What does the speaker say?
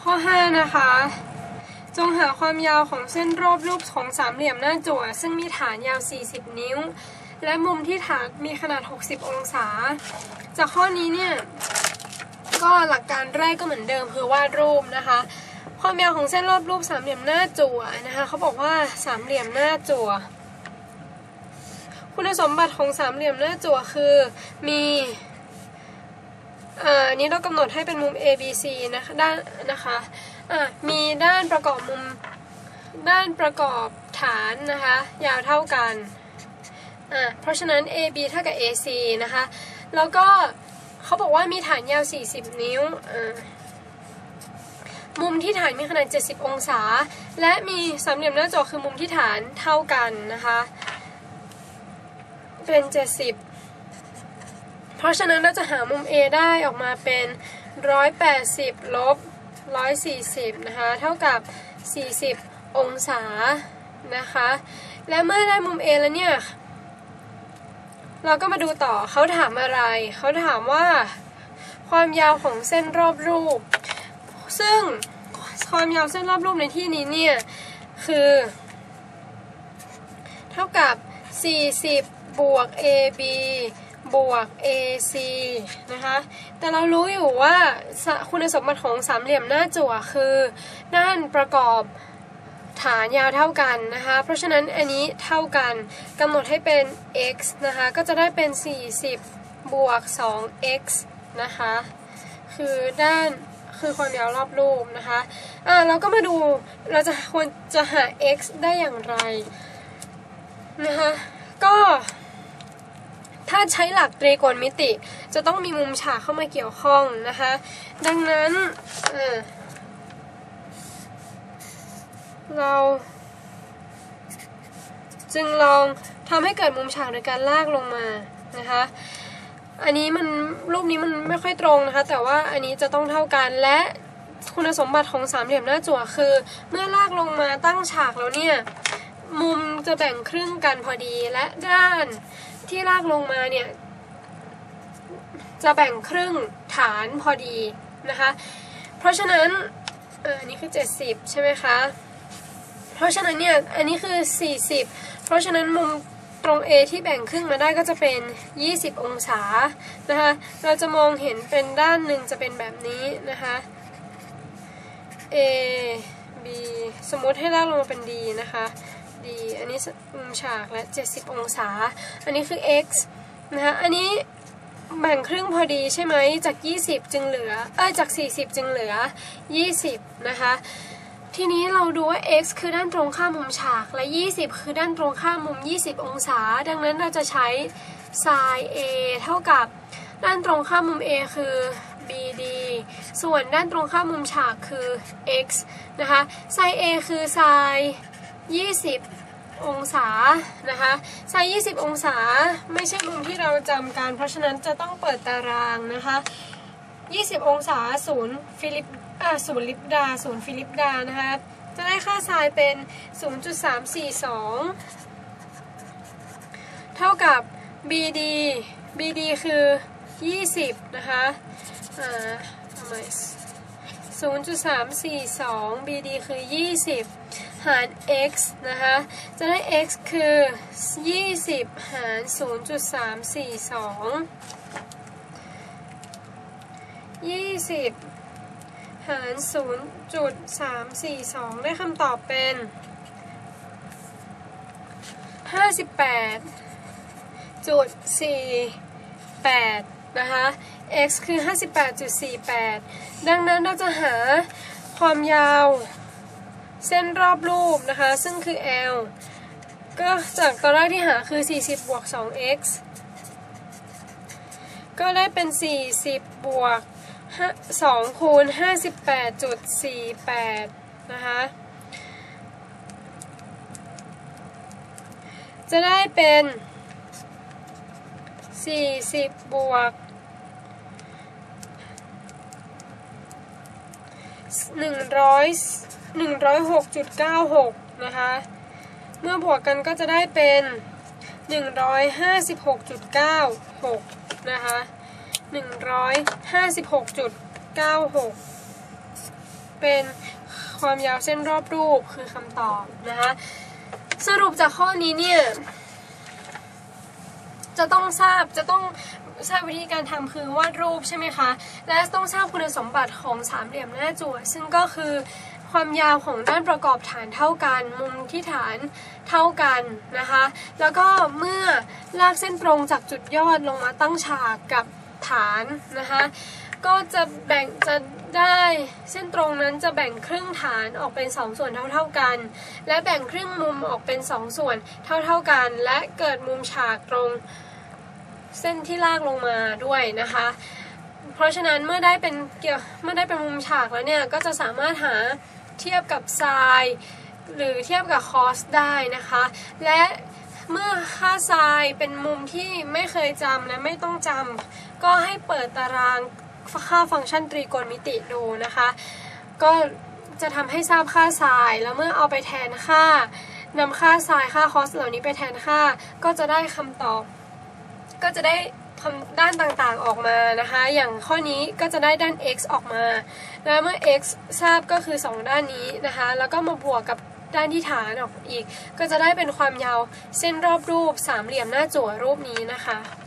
ข้อ5นะคะจงหาความยาวของเส้นรอบรูปของสามเหลี่ยมหน้าจั่วซึ่งมีฐานยาว40นิ้วและมุมที่ฐานมีขนาด60องศาจากข้อนี้เนี่ยก็หลักการแรกก็เหมือนเดิมคือวาดรูปนะคะความยาวของเส้นรอบรูปสามเหลี่ยมหน้าจั่วนะคะเขาบอกว่าสามเหลี่ยมหน้าจั่วคุณสมบัติของสามเหลี่ยมหน้าจั่วคือมีนี้เรากำหนดให้เป็นมุม ABC นะคะด้านนะคะมีด้านประกอบมุมด้านประกอบฐานนะคะยาวเท่ากันเพราะฉะนั้น AB เท่ากับ AC นะคะแล้วก็เขาบอกว่ามีฐานยาว40นิ้วมุมที่ฐานมีขนาด70องศาและมีสามเหลี่ยมหน้าจั่วคือมุมที่ฐานเท่ากันนะคะเป็น70เพราะฉะนั้นเราจะหามุม A ได้ออกมาเป็น180ลบ140นะคะเท่ากับ40องศานะคะและเมื่อได้มุม A แล้วเนี่ยเราก็มาดูต่อเขาถามอะไรเขาถามว่าความยาวของเส้นรอบรูปซึ่งความยาวเส้นรอบรูปในที่นี้เนี่ยคือเท่ากับ40บวก AB บวก AC นะคะแต่เรารู้อยู่ว่าคุณสมบัติของสามเหลี่ยมหน้าจั่วคือด้านประกอบฐานยาวเท่ากันนะคะเพราะฉะนั้นอันนี้เท่ากันกำหนดให้เป็น x นะคะก็จะได้เป็น40บวก 2x นะคะคือความยาวรอบรูปนะคะเราก็มาดูเราจะควรจะหา x ได้อย่างไรนะคะก็ถ้าใช้หลักตรีโกณมิติจะต้องมีมุมฉากเข้ามาเกี่ยวข้องนะคะดังนั้นเราจึงลองทำให้เกิดมุมฉากโดยการลากลงมานะคะอันนี้รูปนี้มันไม่ค่อยตรงนะคะแต่ว่าอันนี้จะต้องเท่ากันและคุณสมบัติของสามเหลี่ยมหน้าจั่วคือเมื่อลากลงมาตั้งฉากแล้วเนี่ยมุมจะแบ่งครึ่งกันพอดีและด้านที่ลากลงมาเนี่ยจะแบ่งครึ่งฐานพอดีนะคะเพราะฉะนั้นอันนี้คือ70ใช่ไหมคะเพราะฉะนั้นเนี่ยอันนี้คือ40เพราะฉะนั้นมุมตรง A ที่แบ่งครึ่งมาได้ก็จะเป็น20องศานะคะเราจะมองเห็นเป็นด้านหนึ่งจะเป็นแบบนี้นะคะ A B สมมติให้ลากลงมาเป็น D นะคะD อันนี้มุมฉากและ70องศาอันนี้คือ x นะคะอันนี้แบ่งครึ่งพอดีใช่ไหมจาก20จึงเหลือจาก40จึงเหลือ20นะคะทีนี้เราดูว่า x คือด้านตรงข้ามมุมฉากและ20คือด้านตรงข้ามมุม20องศาดังนั้นเราจะใช้ sin A เท่ากับด้านตรงข้ามมุม A คือ BD ส่วนด้านตรงข้ามมุมฉากคือ x นะคะ sin A คือ sin 20องศานะคะไซน์20องศาไม่ใช่มุมที่เราจำกันเพราะฉะนั้นจะต้องเปิดตารางนะคะ20องศาศูนย์ฟิลิปดานะคะจะได้ค่าไซน์เป็น 0.342 เท่ากับ BD คือ20นะคะทำไม 0.342 BD คือ20หาร x นะคะจะได้ x คือ20หาร 0.342 20หาร 0.342 ได้คำตอบเป็น58.48 นะคะ x คือ 58.48 ดังนั้นเราจะหาความยาวเส้นรอบรูปนะคะซึ่งคือ L ก็จากตอนแรกที่หาคือ40บวก 2x ก็ได้เป็น40บวก2คูณ 58.48 นะคะจะได้เป็น40บวก106.96 นะคะเมื่อบวกกันก็จะได้เป็น156.96 นะคะ156.96 เป็นความยาวเส้นรอบรูปคือคำตอบนะคะสรุปจากข้อนี้เนี่ยจะต้องทราบวิธีการทำคือวาดรูปใช่ไหมคะและต้องทราบคุณสมบัติของสามเหลี่ยมหน้าจั่วซึ่งก็คือความยาวของด้านประกอบฐานเท่ากันมุมที่ฐานเท่ากันนะคะแล้วก็เมื่อลากเส้นตรงจากจุดยอดลงมาตั้งฉากกับฐานนะคะก็จะได้เส้นตรงนั้นจะแบ่งครึ่งฐานออกเป็น2ส่วนเท่ากันและแบ่งครึ่งมุมออกเป็น2ส่วนเท่ากันและเกิดมุมฉากตรงเส้นที่ลากลงมาด้วยนะคะเพราะฉะนั้นเมื่อได้เป็นมุมฉากแล้วเนี่ยก็จะสามารถหาเทียบกับไซน์หรือเทียบกับคอสได้นะคะและเมื่อค่าไซน์เป็นมุมที่ไม่เคยจำและไม่ต้องจำก็ให้เปิดตารางค่าฟังก์ชันตรีโกณมิติดูนะคะก็จะทำให้ทราบค่าไซน์แล้วเมื่อเอาไปแทนค่านำค่าไซน์ค่าคอสเหล่านี้ไปแทนค่าก็จะได้คำตอบก็จะได้ด้านต่างๆออกมานะคะอย่างข้อนี้ก็จะได้ด้าน x ออกมาแล้วเมื่อ x ทราบก็คือ2ด้านนี้นะคะแล้วก็มาบวกกับด้านที่ฐานออกอีกก็จะได้เป็นความยาวเส้นรอบรูปสามเหลี่ยมหน้าจั่วรูปนี้นะคะ